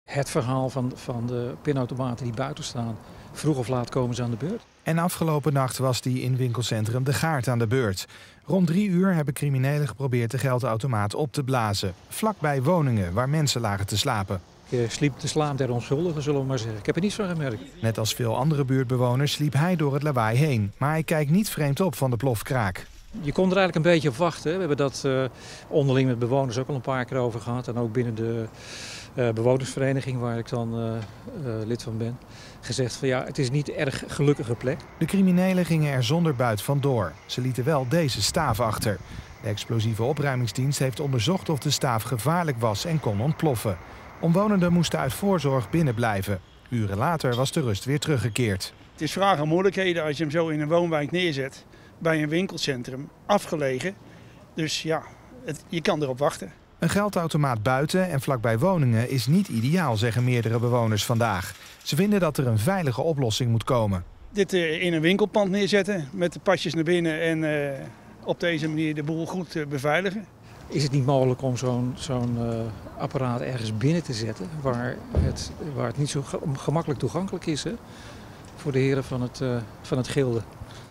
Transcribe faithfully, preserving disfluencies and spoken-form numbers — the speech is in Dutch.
Het verhaal van, van de pinautomaten die buiten staan. Vroeg of laat komen ze aan de beurt. En afgelopen nacht was die in winkelcentrum De Gaard aan de beurt. Rond drie uur hebben criminelen geprobeerd de geldautomaat op te blazen. Vlakbij woningen waar mensen lagen te slapen. Ik sliep te slaap der onschuldigen, zullen we maar zeggen. Ik heb er niets van gemerkt. Net als veel andere buurtbewoners sliep hij door het lawaai heen. Maar hij kijkt niet vreemd op van de plofkraak. Je kon er eigenlijk een beetje op wachten. We hebben dat uh, onderling met bewoners ook al een paar keer over gehad. En ook binnen de uh, bewonersvereniging waar ik dan uh, uh, lid van ben. Gezegd van ja, het is niet een erg gelukkige plek. De criminelen gingen er zonder buit vandoor. Ze lieten wel deze staaf achter. De explosieve opruimingsdienst heeft onderzocht of de staaf gevaarlijk was en kon ontploffen. Omwonenden moesten uit voorzorg binnen blijven. Uren later was de rust weer teruggekeerd. Het is vraag aan moeilijkheden als je hem zo in een woonwijk neerzet. Bij een winkelcentrum, afgelegen. Dus ja, het, je kan erop wachten. Een geldautomaat buiten en vlakbij woningen is niet ideaal, zeggen meerdere bewoners vandaag. Ze vinden dat er een veilige oplossing moet komen. Dit uh, in een winkelpand neerzetten met de pasjes naar binnen en uh, op deze manier de boel goed uh, beveiligen. Is het niet mogelijk om zo'n zo'n uh, apparaat ergens binnen te zetten waar het, waar het niet zo gemakkelijk toegankelijk is, hè? Voor de heren van het, uh, van het gilde?